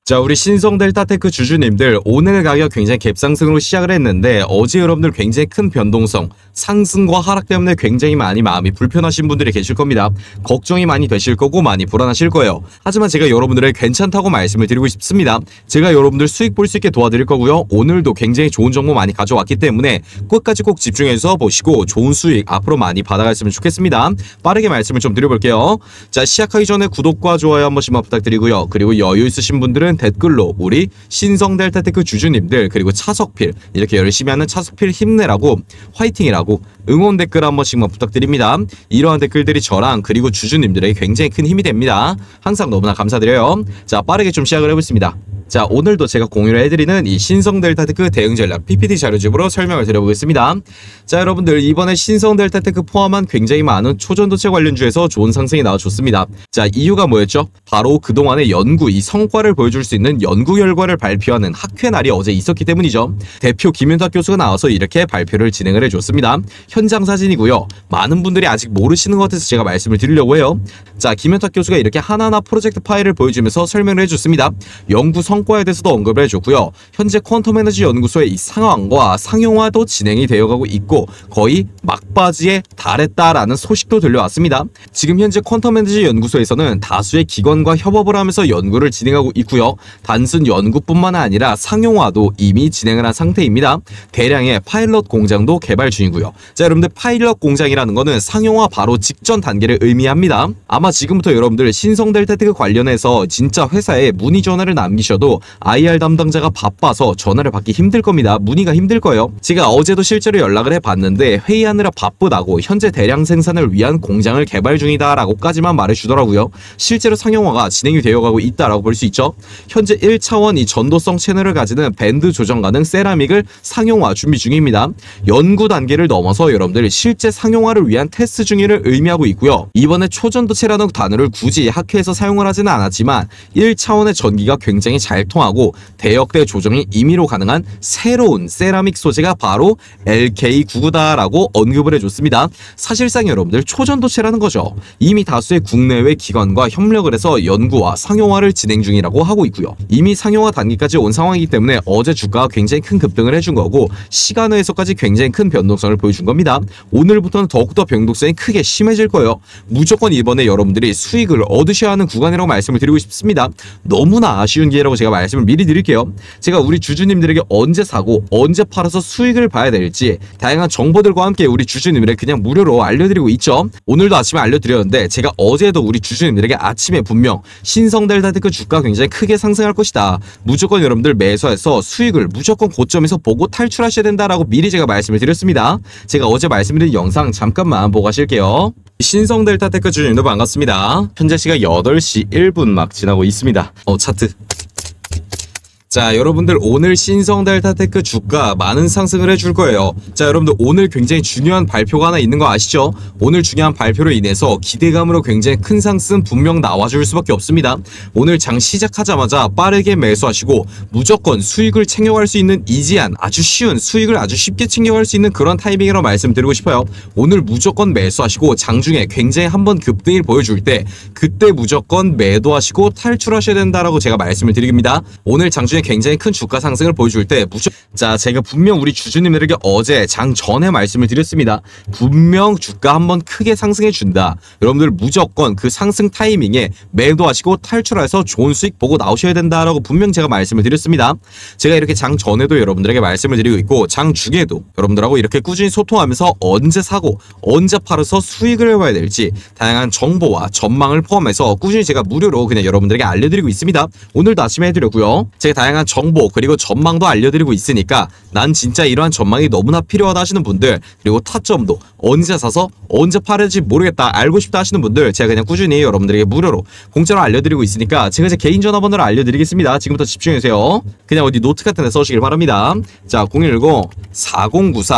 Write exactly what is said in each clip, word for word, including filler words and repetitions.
자, 우리 신성 델타테크 주주님들 오늘 가격 굉장히 갭상승으로 시작을 했는데 어제 여러분들 굉장히 큰 변동성, 상승과 하락 때문에 굉장히 많이 마음이 불편하신 분들이 계실 겁니다. 걱정이 많이 되실 거고 많이 불안하실 거예요. 하지만 제가 여러분들의 괜찮다고 말씀을 드리고 싶습니다. 제가 여러분들 수익 볼 수 있게 도와드릴 거고요. 오늘도 굉장히 좋은 정보 많이 가져왔기 때문에 끝까지 꼭 집중해서 보시고 좋은 수익 앞으로 많이 받아갔으면 좋겠습니다. 빠르게 말씀을 좀 드려볼게요. 자, 시작하기 전에 구독과 좋아요 한 번씩만 부탁드리고요. 그리고 여유 있으신 분들은 댓글로 우리 신성 델타테크 주주님들 그리고 차석필 이렇게 열심히 하는 차석필 힘내라고 화이팅이라고 응원 댓글 한 번씩만 부탁드립니다. 이러한 댓글들이 저랑 그리고 주주님들에게 굉장히 큰 힘이 됩니다. 항상 너무나 감사드려요. 자, 빠르게 좀 시작을 해보겠습니다. 자, 오늘도 제가 공유를 해드리는 이 신성 델타테크 대응 전략 피피티 자료집으로 설명을 드려보겠습니다. 자, 여러분들 이번에 신성 델타테크 포함한 굉장히 많은 초전도체 관련주에서 좋은 상승이 나와줬습니다. 자, 이유가 뭐였죠? 바로 그동안의 연구, 이 성과를 보여줄 수 있는 연구 결과를 발표하는 학회 날이 어제 있었기 때문이죠. 대표 김윤탁 교수가 나와서 이렇게 발표를 진행을 해줬습니다. 현장 사진이고요. 많은 분들이 아직 모르시는 것 같아서 제가 말씀을 드리려고 해요. 자, 김윤탁 교수가 이렇게 하나하나 프로젝트 파일을 보여주면서 설명을 해줬습니다. 연구 성과에 대해서도 언급을 해줬고요. 현재 퀀텀 에너지 연구소의 이 상황과 상용화도 진행이 되어가고 있고 거의 막바지에 달했다라는 소식도 들려왔습니다. 지금 현재 퀀텀 에너지 연구소에서는 다수의 기관과 협업을 하면서 연구를 진행하고 있고요. 단순 연구뿐만 아니라 상용화도 이미 진행을 한 상태입니다. 대량의 파일럿 공장도 개발 중이고요. 자, 여러분들 파일럿 공장이라는 거는 상용화 바로 직전 단계를 의미합니다. 아마 지금부터 여러분들 신성 델타테크 관련해서 진짜 회사에 문의 전화를 남기셔도 아이알 담당자가 바빠서 전화를 받기 힘들 겁니다. 문의가 힘들 거예요. 제가 어제도 실제로 연락을 해봤는데 회의하느라 바쁘다고 현재 대량 생산을 위한 공장을 개발 중이다 라고까지만 말해주더라고요. 실제로 상용화가 진행이 되어가고 있다라고 볼 수 있죠. 현재 일 차원 이 전도성 채널을 가지는 밴드 조정 가능 세라믹을 상용화 준비 중입니다. 연구 단계를 넘어서 여러분들 실제 상용화를 위한 테스트 중위를 의미하고 있고요. 이번에 초전도체라는 단어를 굳이 학회에서 사용을 하지는 않았지만 일 차원의 전기가 굉장히 잘 통하고 대역대 조정이 임의로 가능한 새로운 세라믹 소재가 바로 엘케이 구십구다라고 언급을 해줬습니다. 사실상 여러분들 초전도체라는 거죠. 이미 다수의 국내외 기관과 협력을 해서 연구와 상용화를 진행 중이라고 하고 있고요. 이미 상용화 단계까지 온 상황이기 때문에 어제 주가가 굉장히 큰 급등을 해준 거고 시간외에서까지 굉장히 큰 변동성을 보여준 겁니다. 오늘부터는 더욱더 변동성이 크게 심해질 거예요. 무조건 이번에 여러분들이 수익을 얻으셔야 하는 구간이라고 말씀을 드리고 싶습니다. 너무나 아쉬운 기회라고 제가 말씀을 미리 드릴게요. 제가 우리 주주님들에게 언제 사고 언제 팔아서 수익을 봐야 될지 다양한 정보들과 함께 우리 주주님들에게 그냥 무료로 알려드리고 있죠. 오늘도 아침에 알려드렸는데 제가 어제도 우리 주주님들에게 아침에 분명 신성 델타테크 주가 굉장히 크게 상승할 것이다. 무조건 여러분들 매수해서 수익을 무조건 고점에서 보고 탈출하셔야 된다라고 미리 제가 말씀을 드렸습니다. 제가 어제 말씀드린 영상 잠깐만 보고 가실게요. 신성 델타테크 주주님도 반갑습니다. 현재 시각 여덟 시 일 분 막 지나고 있습니다. 어, 차트. 자, 여러분들 오늘 신성 델타테크 주가 많은 상승을 해줄 거예요. 자, 여러분들 오늘 굉장히 중요한 발표가 하나 있는 거 아시죠? 오늘 중요한 발표로 인해서 기대감으로 굉장히 큰 상승 분명 나와줄 수밖에 없습니다. 오늘 장 시작하자마자 빠르게 매수하시고 무조건 수익을 챙겨갈 수 있는 이지한 아주 쉬운 수익을 아주 쉽게 챙겨갈 수 있는 그런 타이밍이라고 말씀드리고 싶어요. 오늘 무조건 매수하시고 장중에 굉장히 한번 급등을 보여줄 때 그때 무조건 매도하시고 탈출하셔야 된다라고 제가 말씀을 드립니다. 오늘 장중에 굉장히 큰 주가 상승을 보여줄 때 무조건 자, 제가 분명 우리 주주님들에게 어제 장 전에 말씀을 드렸습니다. 분명 주가 한번 크게 상승해 준다. 여러분들 무조건 그 상승 타이밍에 매도하시고 탈출해서 좋은 수익 보고 나오셔야 된다라고 분명 제가 말씀을 드렸습니다. 제가 이렇게 장 전에도 여러분들에게 말씀을 드리고 있고 장 중에도 여러분들하고 이렇게 꾸준히 소통하면서 언제 사고 언제 팔아서 수익을 해봐야 될지 다양한 정보와 전망을 포함해서 꾸준히 제가 무료로 그냥 여러분들에게 알려드리고 있습니다. 오늘도 아침에 해드렸고요. 제가 다양한 정보 그리고 전망도 알려드리고 있으니까 난 진짜 이러한 전망이 너무나 필요하다 하시는 분들 그리고 타점도 언제 사서 언제 팔을지 모르겠다 알고 싶다 하시는 분들 제가 그냥 꾸준히 여러분들에게 무료로 공짜로 알려드리고 있으니까 제가 제 개인 전화번호를 알려드리겠습니다. 지금부터 집중해주세요. 그냥 어디 노트 같은 데 써주시길 바랍니다. 자, 공일공 사공구사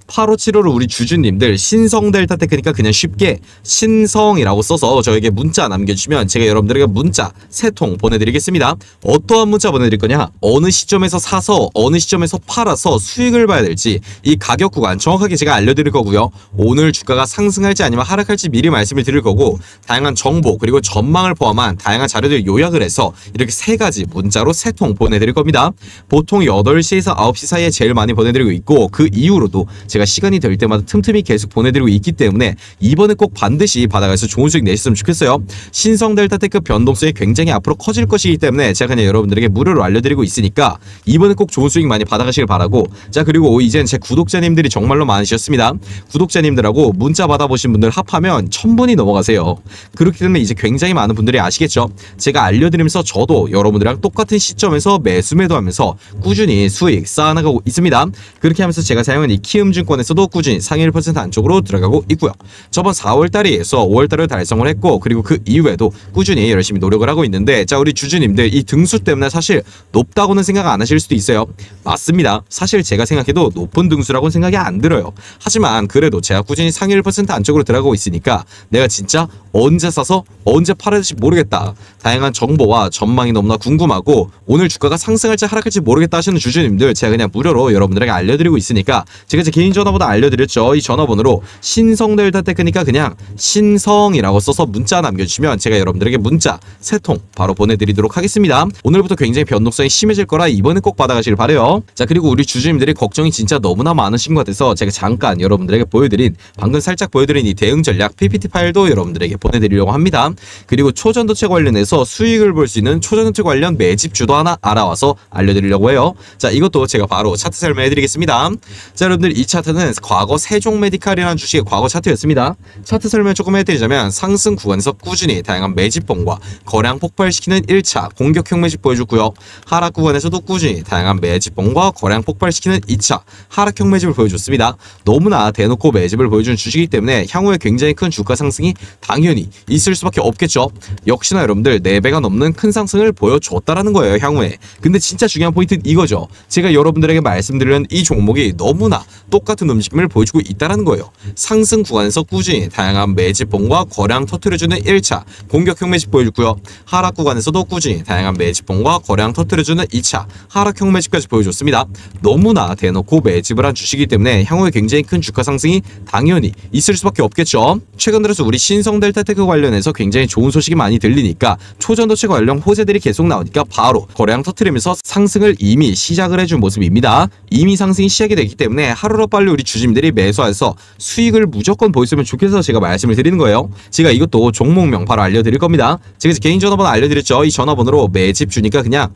팔오칠오를 우리 주주님들 신성 델타 테크니까 그냥 쉽게 신성이라고 써서 저에게 문자 남겨주시면 제가 여러분들에게 문자 세 통 보내드리겠습니다. 어떠한 문자 보내드릴 거냐, 어느 시점에서 사서 어느 시점에서 팔아서 수익을 봐야 될지 이 가격 구간 정확하게 제가 알려드릴 거고요. 오늘 주가가 상승할지 아니면 하락할지 미리 말씀을 드릴 거고, 다양한 정보 그리고 전망을 포함한 다양한 자료들 요약을 해서 이렇게 세 가지 문자로 세 통 보내드릴 겁니다. 보통 여덟 시에서 아홉 시 사이에 제일 많이 보내드리고 있고, 그 이후로도 제가 시간이 될 때마다 틈틈이 계속 보내드리고 있기 때문에 이번에 꼭 반드시 받아가서 좋은 수익 내셨으면 좋겠어요. 신성 델타테크 변동성이 굉장히 앞으로 커질 것이기 때문에 제가 그냥 여러분들에게 무료로 알려드리고 있으니까 이번에 꼭 좋은 수익 많이 받아가시길 바라고, 자 그리고 이젠 제 구독자님들이 정말로 많으셨습니다. 구독자님들하고 문자 받아보신 분들 합하면 천 분이 넘어가세요. 그렇기 때문에 이제 굉장히 많은 분들이 아시겠죠. 제가 알려드리면서 저도 여러분들이랑 똑같은 시점에서 매수 매도하면서 꾸준히 수익 쌓아나가고 있습니다. 그렇게 하면서 제가 사용한 이 키움증권에서도 꾸준히 상위 일 퍼센트 안쪽으로 들어가고 있고요. 저번 사월달에서 오월달을 달성을 했고, 그리고 그 이후에도 꾸준히 열심히 노력을 하고 있는데, 자 우리 주주님들 이 등수 때문에 사실 높다고는 생각 안 하실 수도 있어요. 맞습니다. 사실 제가 생각해도 높은 등수라고는 생각이 안 들어요. 하지만 그래도 제가 꾸준히 상위 일 퍼센트 안쪽으로 들어가고 있으니까 내가 진짜 언제 사서 언제 팔아야 될지 모르겠다, 다양한 정보와 전망이 너무나 궁금하고 오늘 주가가 상승할지 하락할지 모르겠다 하시는 주주님들, 제가 그냥 무료로 여러분들에게 알려드리고 있으니까 제가 제 개인 전화번호 알려드렸죠. 이 전화번호로 신성 델타 테크니까 그냥 신성이라고 써서 문자 남겨주시면 제가 여러분들에게 문자 세 통 바로 보내드리도록 하겠습니다. 오늘부터 굉장히 변동성이 심해질 거라 이번에 꼭 받아가시길 바래요. 자 그리고 우리 주주님들이 걱정이 진짜 너무나 많으신 것 같아서 제가 잠깐 여러분들에게 보여드린, 방금 살짝 보여드린 이 대응 전략 피피티 파일도 여러분들에게 보내드리려고 합니다. 그리고 초전도체 관련해서 수익을 볼 수 있는 초전도체 관련 매집주도 하나 알아와서 알려드리려고 해요. 자 이것도 제가 바로 차트 설명해드리겠습니다. 자 여러분들, 이 차트는 과거 세종메디칼이라는 주식의 과거 차트였습니다. 차트 설명 조금 해드리자면, 상승 구간에서 꾸준히 다양한 매집봉과 거래량 폭발시키는 일 차 공격형 매집 보여줬고요. 하락 구간에서도 꾸준히 다양한 매집봉과 거래량 폭발시키는 이 차 하락형 매집을 보여줬습니다. 너무나 대놓고 매집을 보여준 주식이기 때문에 향후에 굉장히 큰 주가 상승이 당연히 있을 수밖에 없겠죠. 역시나 여러분들 네 배가 넘는 큰 상승을 보여줬다라는 거예요, 향후에. 근데 진짜 중요한 포인트는 이거죠. 제가 여러분들에게 말씀드리는 이 종목이 너무나 똑같은 움직임을 보여주고 있다는 거예요. 상승 구간에서 꾸준히 다양한 매집봉과 거래량 터뜨려주는 일 차 공격형 매집 보여줬고요. 하락 구간에서도 꾸준히 다양한 매집봉과 거래량 터뜨려주는 이 차 하락형 매집까지 보여줬습니다. 너무나 대놓고 매집을 한 주식이기 때문에 향후에 굉장히 큰 주가 상승이 당연히 있을 수밖에 없겠죠. 최근 들어서 우리 신성 델타테크 관련해서 굉장히 좋은 소식이 많이 들리니까, 초전도체 관련 호재들이 계속 나오니까 바로 거래량 터뜨리면서 상승을 이미 시작을 해준 모습입니다. 이미 상승이 시작이 되기 때문에 하루로 빨리 우리 주주님들이 매수해서 수익을 무조건 보였으면 좋겠어서 제가 말씀을 드리는 거예요. 제가 이것도 종목명 바로 알려드릴 겁니다. 제가 개인 전화번호 알려드렸죠. 이 전화번호로 매집 주니까 그냥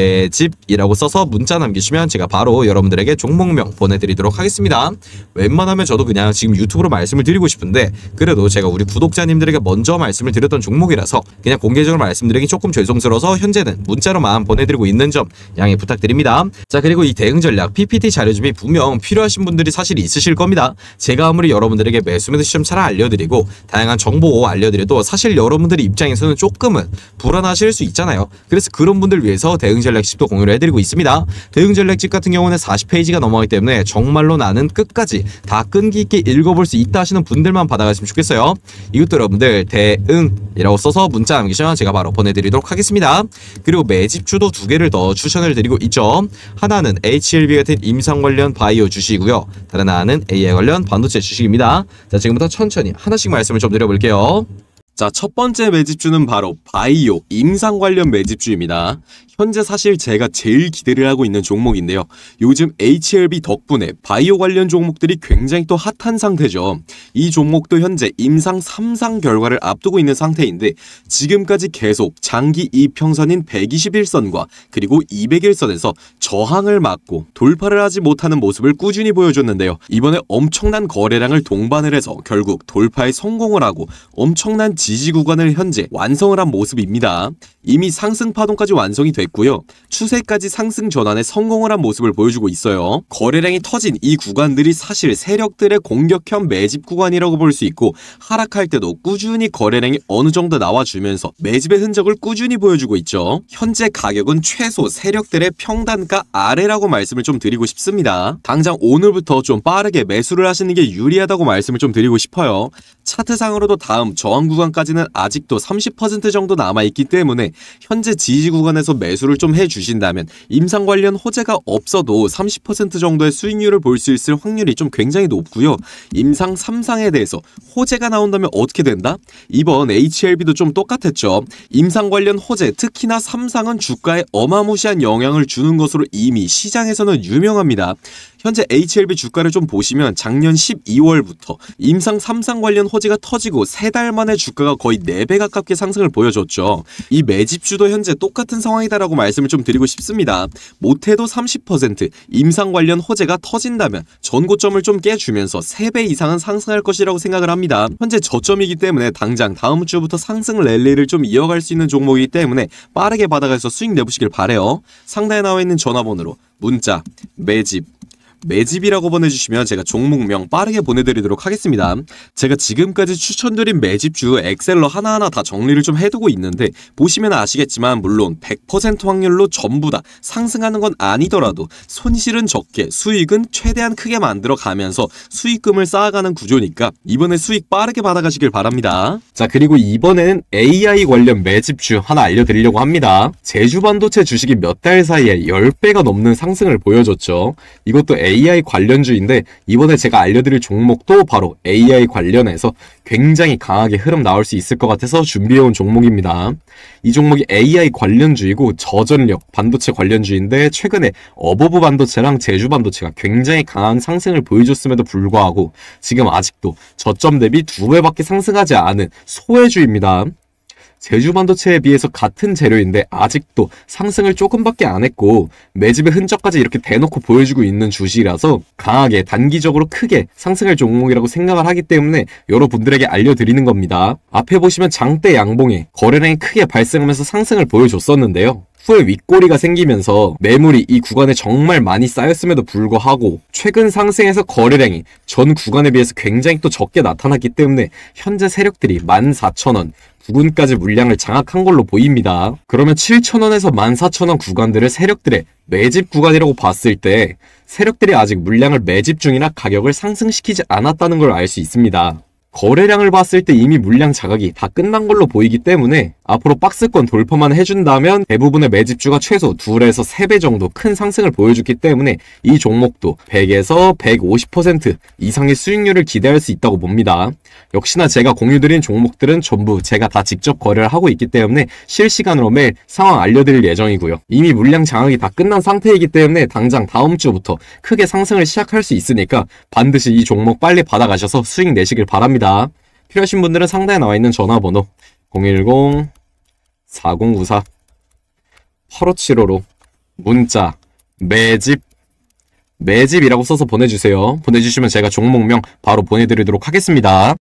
매집이라고 써서 문자 남기시면 제가 바로 여러분들에게 종목명 보내드리도록 하겠습니다. 웬만하면 저도 그냥 지금 유튜브로 말씀을 드리고 싶은데, 그래도 제가 우리 구독자님들에게 먼저 말씀을 드렸던 종목이라서 그냥 공개적으로 말씀드리기 조금 죄송스러워서 현재는 문자로만 보내드리고 있는 점 양해 부탁드립니다. 자 그리고 이 대응 전략 피피티 자료 준비 분명 필요하신 분들이 사실 있으실 겁니다. 제가 아무리 여러분들에게 매수 매도 시점 잘 알려드리고 다양한 정보 알려드려도 사실 여러분들 입장에서는 조금은 불안하실 수 있잖아요. 그래서 그런 분들 위해서 대응 전략집도 공유를 해드리고 있습니다. 대응 전략집 같은 경우는 사십 페이지가 넘어가기 때문에 정말로 나는 끝까지 다 끈기 있게 읽어볼 수 있다 하시는 분들만 받아가시면 좋겠어요. 이것도 여러분들 대응이라고 써서 문자 남기시면 제가 바로 보내드리도록 하겠습니다. 그리고 매집주도 두 개를 더 추천을 드리고 있죠. 하나는 에이치엘비 같은 임상 관련 바이오 주식이고요. 다른 하나는 에이아이 관련 반도체 주식입니다. 자 지금부터 천천히 하나씩 말씀을 좀 드려볼게요. 자, 첫 번째 매집주는 바로 바이오, 임상 관련 매집주입니다. 현재 사실 제가 제일 기대를 하고 있는 종목인데요. 요즘 에이치엘비 덕분에 바이오 관련 종목들이 굉장히 또 핫한 상태죠. 이 종목도 현재 임상 삼 상 결과를 앞두고 있는 상태인데, 지금까지 계속 장기 이평선인 백이십일 선과 그리고 이백일 선에서 저항을 맞고 돌파를 하지 못하는 모습을 꾸준히 보여줬는데요. 이번에 엄청난 거래량을 동반을 해서 결국 돌파에 성공을 하고 엄청난 지지 구간을 현재 완성을 한 모습입니다. 이미 상승 파동까지 완성이 됐고요. 추세까지 상승 전환에 성공을 한 모습을 보여주고 있어요. 거래량이 터진 이 구간들이 사실 세력들의 공격형 매집 구간이라고 볼 수 있고, 하락할 때도 꾸준히 거래량이 어느 정도 나와주면서 매집의 흔적을 꾸준히 보여주고 있죠. 현재 가격은 최소 세력들의 평단가 아래라고 말씀을 좀 드리고 싶습니다. 당장 오늘부터 좀 빠르게 매수를 하시는 게 유리하다고 말씀을 좀 드리고 싶어요. 차트상으로도 다음 저항 구간까지는 아직도 삼십 퍼센트 정도 남아있기 때문에 현재 지지 구간에서 매수를 좀 해주신다면 임상 관련 호재가 없어도 삼십 퍼센트 정도의 수익률을 볼 수 있을 확률이 좀 굉장히 높고요. 임상 삼 상에 대해서 호재가 나온다면 어떻게 된다? 이번 에이치엘비도 좀 똑같았죠. 임상 관련 호재, 특히나 삼 상은 주가에 어마무시한 영향을 주는 것으로 이미 시장에서는 유명합니다. 현재 에이치엘비 주가를 좀 보시면 작년 십이월부터 임상 삼 상 관련 호재가 터지고 세 달 만에 주가가 거의 네 배 가깝게 상승을 보여줬죠. 이 매집주도 현재 똑같은 상황이다라고 말씀을 좀 드리고 싶습니다. 못해도 삼십 퍼센트 임상 관련 호재가 터진다면 전고점을 좀 깨주면서 세 배 이상은 상승할 것이라고 생각을 합니다. 현재 저점이기 때문에 당장 다음 주부터 상승 랠리를 좀 이어갈 수 있는 종목이기 때문에 빠르게 받아가서 수익 내보시길 바래요. 상단에 나와 있는 전화번호로 문자, 매집, 매집이라고 보내주시면 제가 종목명 빠르게 보내드리도록 하겠습니다. 제가 지금까지 추천드린 매집주 엑셀러 하나하나 다 정리를 좀 해두고 있는데 보시면 아시겠지만 물론 백 퍼센트 확률로 전부 다 상승하는 건 아니더라도 손실은 적게 수익은 최대한 크게 만들어 가면서 수익금을 쌓아가는 구조니까 이번에 수익 빠르게 받아가시길 바랍니다. 자, 그리고 이번에는 에이아이 관련 매집주 하나 알려드리려고 합니다. 제주반도체 주식이 몇 달 사이에 십 배가 넘는 상승을 보여줬죠. 이것도 에이아이 관련주인데 이번에 제가 알려드릴 종목도 바로 에이아이 관련해서 굉장히 강하게 흐름 나올 수 있을 것 같아서 준비해온 종목입니다. 이 종목이 에이아이 관련주이고 저전력 반도체 관련주인데 최근에 어버브 반도체랑 제주 반도체가 굉장히 강한 상승을 보여줬음에도 불구하고 지금 아직도 저점 대비 두 배밖에 상승하지 않은 소외주입니다. 제주 반도체에 비해서 같은 재료인데 아직도 상승을 조금밖에 안 했고 매집의 흔적까지 이렇게 대놓고 보여주고 있는 주식이라서 강하게 단기적으로 크게 상승할 종목이라고 생각을 하기 때문에 여러분들에게 알려드리는 겁니다. 앞에 보시면 장대 양봉에 거래량이 크게 발생하면서 상승을 보여줬었는데요. 후에 윗꼬리가 생기면서 매물이 이 구간에 정말 많이 쌓였음에도 불구하고 최근 상승에서 거래량이 전 구간에 비해서 굉장히 또 적게 나타났기 때문에 현재 세력들이 만 사천 원 부근까지 물량을 장악한 걸로 보입니다. 그러면 칠천 원에서 만 사천 원 구간들을 세력들의 매집 구간이라고 봤을 때 세력들이 아직 물량을 매집 중이나 가격을 상승시키지 않았다는 걸 알 수 있습니다. 거래량을 봤을 때 이미 물량 자각이 다 끝난 걸로 보이기 때문에 앞으로 박스권 돌파만 해준다면 대부분의 매집주가 최소 둘에서 세 배 정도 큰 상승을 보여줬기 때문에 이 종목도 백에서 백오십 퍼센트 이상의 수익률을 기대할 수 있다고 봅니다. 역시나 제가 공유드린 종목들은 전부 제가 다 직접 거래를 하고 있기 때문에 실시간으로 매일 상황 알려드릴 예정이고요. 이미 물량 장악이 다 끝난 상태이기 때문에 당장 다음 주부터 크게 상승을 시작할 수 있으니까 반드시 이 종목 빨리 받아가셔서 수익 내시길 바랍니다. 필요하신 분들은 상단에 나와 있는 전화번호 공일공 사공구사 팔오칠오로 문자 매집 매집이라고 써서 보내주세요. 보내주시면 제가 종목명 바로 보내드리도록 하겠습니다.